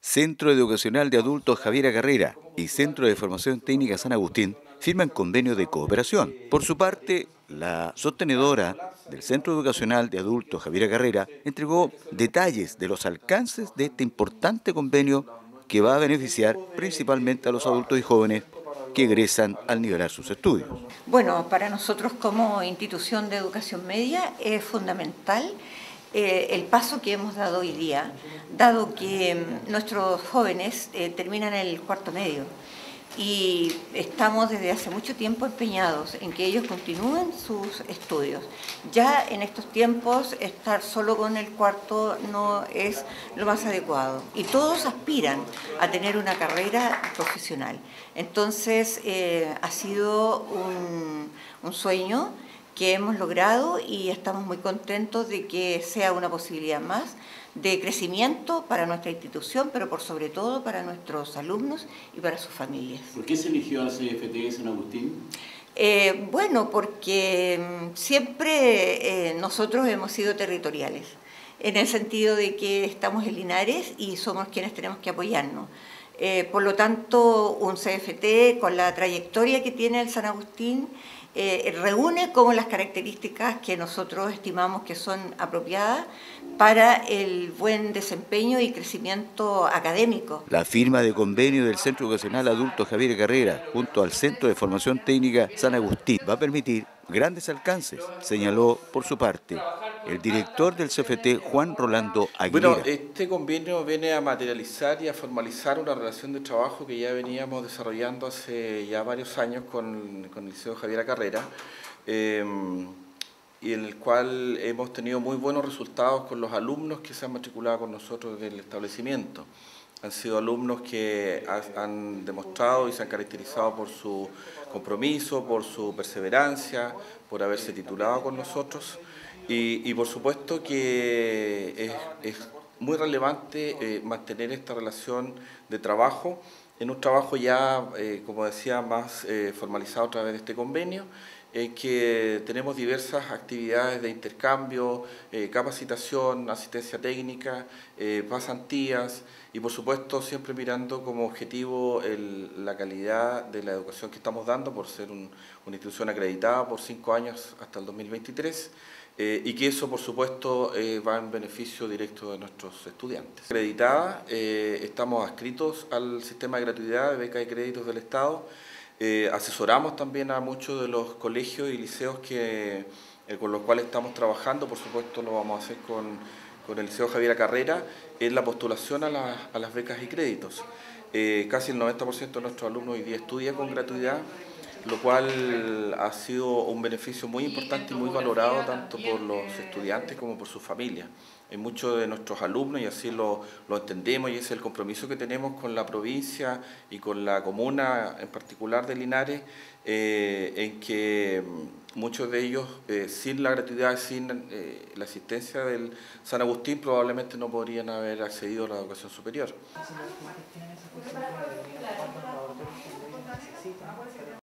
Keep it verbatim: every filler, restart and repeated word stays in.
Centro Educacional de Adultos Javiera Carrera y Centro de Formación Técnica San Agustín firman convenio de cooperación. Por su parte, la sostenedora del Centro Educacional de Adultos Javiera Carrera entregó detalles de los alcances de este importante convenio que va a beneficiar principalmente a los adultos y jóvenes que egresan al nivelar sus estudios. Bueno, para nosotros como institución de educación media es fundamental eh, el paso que hemos dado hoy día, dado que mm, nuestros jóvenes eh, terminan el cuarto medio y estamos desde hace mucho tiempo empeñados en que ellos continúen sus estudios. Ya en estos tiempos estar solo con el cuarto no es lo más adecuado y todos aspiran a tener una carrera profesional. Entonces eh, ha sido un, un sueño que hemos logrado y estamos muy contentos de que sea una posibilidad más de crecimiento para nuestra institución, pero por sobre todo para nuestros alumnos y para sus familias. ¿Por qué se eligió al C F T de San Agustín? Eh, bueno, porque siempre eh, nosotros hemos sido territoriales, en el sentido de que estamos en Linares y somos quienes tenemos que apoyarnos. Eh, por lo tanto, un C F T con la trayectoria que tiene el San Agustín eh, reúne como las características que nosotros estimamos que son apropiadas para el buen desempeño y crecimiento académico. La firma de convenio del Centro Educacional Adulto Javiera Carrera junto al Centro de Formación Técnica San Agustín va a permitir grandes alcances, señaló por su parte el director del C F T, Juan Rolando Aguilera. Bueno, este convenio viene a materializar y a formalizar una relación de trabajo que ya veníamos desarrollando hace ya varios años con, con el Liceo Javiera Carrera, eh, y en el cual hemos tenido muy buenos resultados con los alumnos que se han matriculado con nosotros del establecimiento. Han sido alumnos que han demostrado y se han caracterizado por su compromiso, por su perseverancia, por haberse titulado con nosotros. Y, y por supuesto que es, es muy relevante eh, mantener esta relación de trabajo, en un trabajo ya, eh, como decía, más eh, formalizado a través de este convenio, en que tenemos diversas actividades de intercambio, eh, capacitación, asistencia técnica, eh, pasantías y por supuesto siempre mirando como objetivo el, la calidad de la educación que estamos dando por ser un, una institución acreditada por cinco años hasta el dos mil veintitrés. Eh, y que eso, por supuesto, eh, va en beneficio directo de nuestros estudiantes. Acreditada, eh, estamos adscritos al sistema de gratuidad de becas y créditos del Estado. Eh, asesoramos también a muchos de los colegios y liceos que, eh, con los cuales estamos trabajando. Por supuesto, lo vamos a hacer con, con el Liceo Javiera Carrera en la postulación a, la, a las becas y créditos. Eh, casi el noventa por ciento de nuestros alumnos hoy día estudia con gratuidad, lo cual ha sido un beneficio muy importante y muy valorado tanto por los estudiantes como por sus familias. Hay muchos de nuestros alumnos, y así lo, lo entendemos, y ese es el compromiso que tenemos con la provincia y con la comuna en particular de Linares, eh, en que muchos de ellos, eh, sin la gratuidad, sin eh, la asistencia del San Agustín, probablemente no podrían haber accedido a la educación superior.